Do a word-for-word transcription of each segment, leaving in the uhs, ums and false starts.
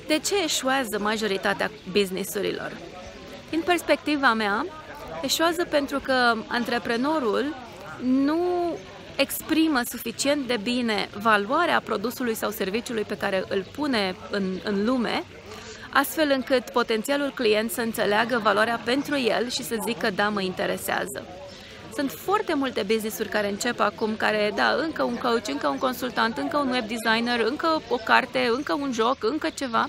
De ce eșuează majoritatea business-urilor? Din perspectiva mea, eșuează pentru că antreprenorul nu exprimă suficient de bine valoarea produsului sau serviciului pe care îl pune în, în lume, astfel încât potențialul client să înțeleagă valoarea pentru el și să zică da, mă interesează. Sunt foarte multe business-uri care încep acum, care, da, încă un coach, încă un consultant, încă un web designer, încă o carte, încă un joc, încă ceva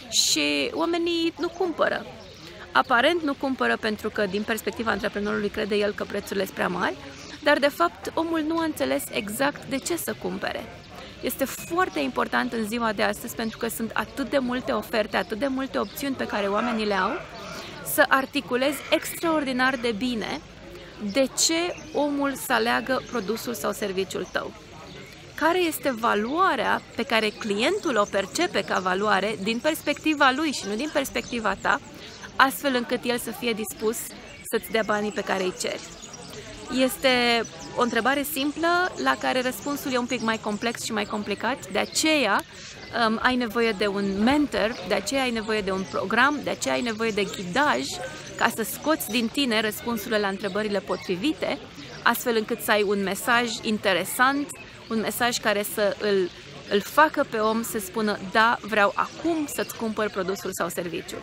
și oamenii nu cumpără. Aparent nu cumpără pentru că, din perspectiva antreprenorului, crede el că prețurile sunt prea mari, dar, de fapt, omul nu a înțeles exact de ce să cumpere. Este foarte important în ziua de astăzi, pentru că sunt atât de multe oferte, atât de multe opțiuni pe care oamenii le au, să articulezi extraordinar de bine de ce omul să aleagă produsul sau serviciul tău. Care este valoarea pe care clientul o percepe ca valoare din perspectiva lui și nu din perspectiva ta, astfel încât el să fie dispus să-ți dea banii pe care îi ceri. Este o întrebare simplă la care răspunsul e un pic mai complex și mai complicat, de aceea um, ai nevoie de un mentor, de aceea ai nevoie de un program, de aceea ai nevoie de ghidaj ca să scoți din tine răspunsurile la întrebările potrivite, astfel încât să ai un mesaj interesant, un mesaj care să îl, îl facă pe om să spună da, vreau acum să-ți cumpăr produsul sau serviciul.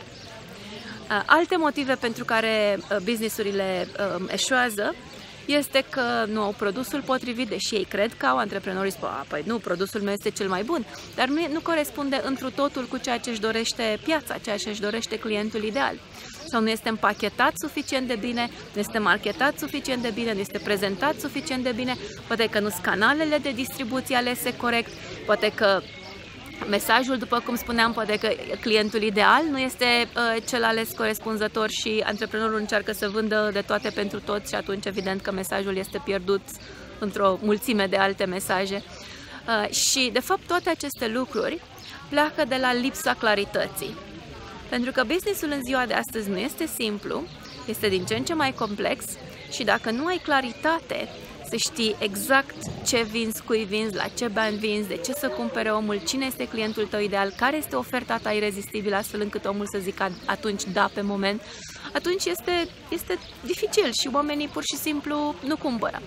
Alte motive pentru care businessurile um, eșuează este că nu au produsul potrivit, deși ei cred că au, antreprenorii spun, a, păi nu, produsul meu este cel mai bun, dar nu, nu corespunde întru totul cu ceea ce își dorește piața, ceea ce își dorește clientul ideal. Sau nu este împachetat suficient de bine, nu este marketat suficient de bine, nu este prezentat suficient de bine, poate că nu sunt canalele de distribuție alese corect, poate că mesajul, după cum spuneam, poate că clientul ideal nu este uh, cel ales corespunzător și antreprenorul încearcă să vândă de toate pentru toți și atunci evident că mesajul este pierdut într-o mulțime de alte mesaje. Uh, și de fapt toate aceste lucruri pleacă de la lipsa clarității. Pentru că businessul în ziua de astăzi nu este simplu, este din ce în ce mai complex și dacă nu ai claritate să știi exact ce vinzi, cui vinzi, la ce bani vinzi, de ce să cumpere omul, cine este clientul tău ideal, care este oferta ta irezistibilă, astfel încât omul să zică atunci da pe moment, atunci este, este dificil și oamenii pur și simplu nu cumpără.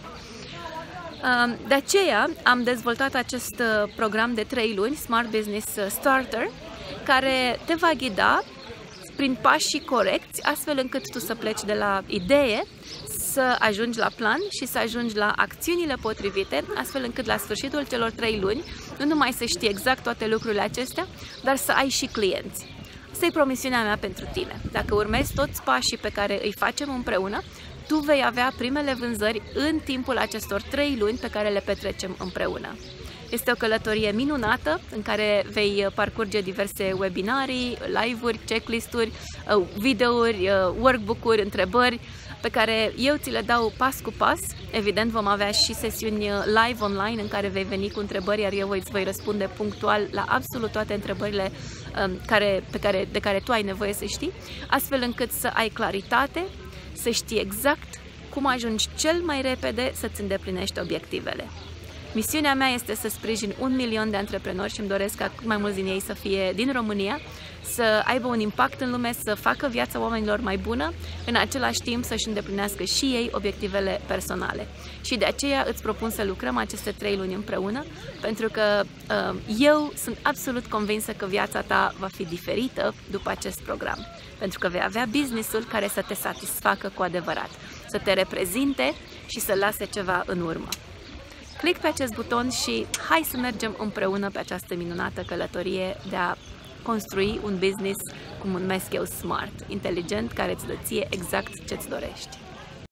De aceea am dezvoltat acest program de trei luni, Smart Business Starter, care te va ghida prin pașii corecți, astfel încât tu să pleci de la idee, să ajungi la plan și să ajungi la acțiunile potrivite, astfel încât la sfârșitul celor trei luni, nu numai să știi exact toate lucrurile acestea, dar să ai și clienți. Asta e promisiunea mea pentru tine. Dacă urmezi toți pașii pe care îi facem împreună, tu vei avea primele vânzări în timpul acestor trei luni pe care le petrecem împreună. Este o călătorie minunată în care vei parcurge diverse webinarii, live-uri, checklist-uri, videouri, workbook-uri, întrebări pe care eu ți le dau pas cu pas. Evident, vom avea și sesiuni live online în care vei veni cu întrebări, iar eu îți voi răspunde punctual la absolut toate întrebările care, pe care, de care tu ai nevoie să știi, astfel încât să ai claritate, să știi exact cum ajungi cel mai repede să-ți îndeplinești obiectivele. Misiunea mea este să sprijin un milion de antreprenori și îmi doresc ca cât mai mulți din ei să fie din România, să aibă un impact în lume, să facă viața oamenilor mai bună, în același timp să-și îndeplinească și ei obiectivele personale. Și de aceea îți propun să lucrăm aceste trei luni împreună, pentru că uh, eu sunt absolut convinsă că viața ta va fi diferită după acest program. Pentru că vei avea business-ul care să te satisfacă cu adevărat, să te reprezinte și să lase ceva în urmă. Click pe acest buton și hai să mergem împreună pe această minunată călătorie de a construi un business, cum numesc eu, smart, inteligent, care îți dă ție exact ce-ți dorești.